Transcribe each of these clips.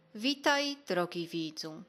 Witaj, drogi widzu.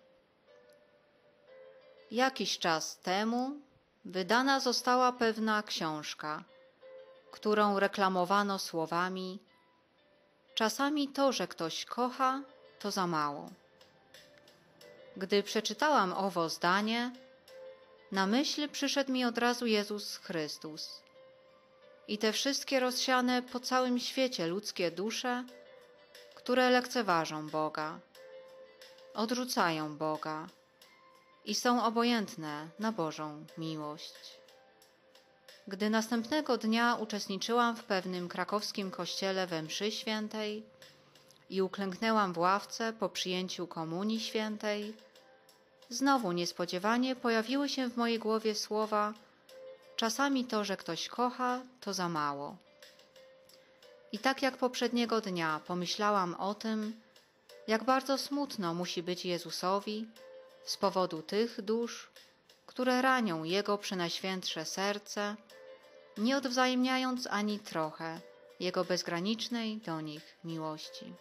Jakiś czas temu wydana została pewna książka, którą reklamowano słowami: czasami to, że ktoś kocha, to za mało. Gdy przeczytałam owo zdanie, na myśl przyszedł mi od razu Jezus Chrystus i te wszystkie rozsiane po całym świecie ludzkie dusze, które lekceważą Boga, odrzucają Boga i są obojętne na Bożą miłość. Gdy następnego dnia uczestniczyłam w pewnym krakowskim kościele we mszy świętej i uklęknęłam w ławce po przyjęciu komunii świętej, znowu niespodziewanie pojawiły się w mojej głowie słowa: czasami to, że ktoś kocha, to za mało. I tak jak poprzedniego dnia pomyślałam o tym, jak bardzo smutno musi być Jezusowi z powodu tych dusz, które ranią Jego przenajświętsze serce, nie odwzajemniając ani trochę Jego bezgranicznej do nich miłości.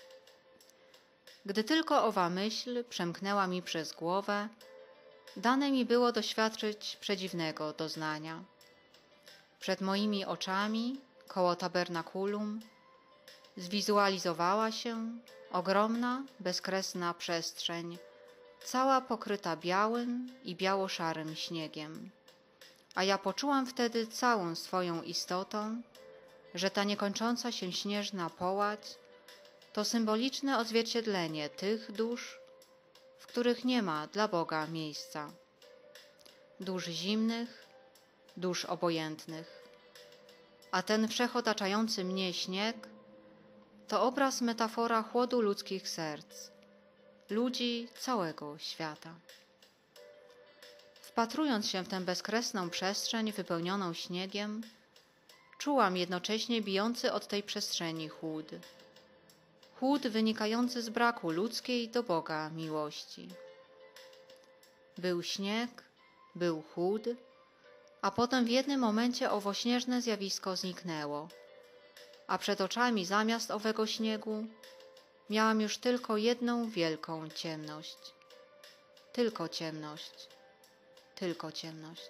Gdy tylko owa myśl przemknęła mi przez głowę, dane mi było doświadczyć przedziwnego doznania. Przed moimi oczami, koło tabernakulum, zwizualizowała się ogromna, bezkresna przestrzeń, cała pokryta białym i biało-szarym śniegiem. A ja poczułam wtedy całą swoją istotą, że ta niekończąca się śnieżna połać to symboliczne odzwierciedlenie tych dusz, w których nie ma dla Boga miejsca. Dusz zimnych, dusz obojętnych. A ten wszechotaczający mnie śnieg to obraz, metafora chłodu ludzkich serc, ludzi całego świata. Wpatrując się w tę bezkresną przestrzeń wypełnioną śniegiem, czułam jednocześnie bijący od tej przestrzeni chłód. Chłód wynikający z braku ludzkiej do Boga miłości. Był śnieg, był chłód, a potem w jednym momencie owo śnieżne zjawisko zniknęło, a przed oczami zamiast owego śniegu miałam już tylko jedną wielką ciemność. Tylko ciemność. Tylko ciemność.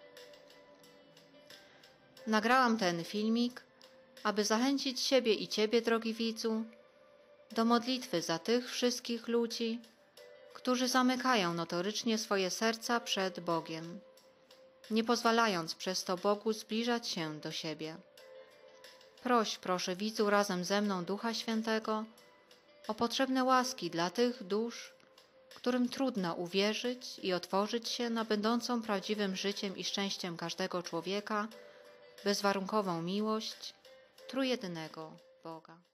Nagrałam ten filmik, aby zachęcić siebie i Ciebie, drogi widzu, do modlitwy za tych wszystkich ludzi, którzy zamykają notorycznie swoje serca przed Bogiem, nie pozwalając przez to Bogu zbliżać się do siebie. Proś, proszę widzu, razem ze mną Ducha Świętego o potrzebne łaski dla tych dusz, którym trudno uwierzyć i otworzyć się na będącą prawdziwym życiem i szczęściem każdego człowieka bezwarunkową miłość trójjedynego Boga.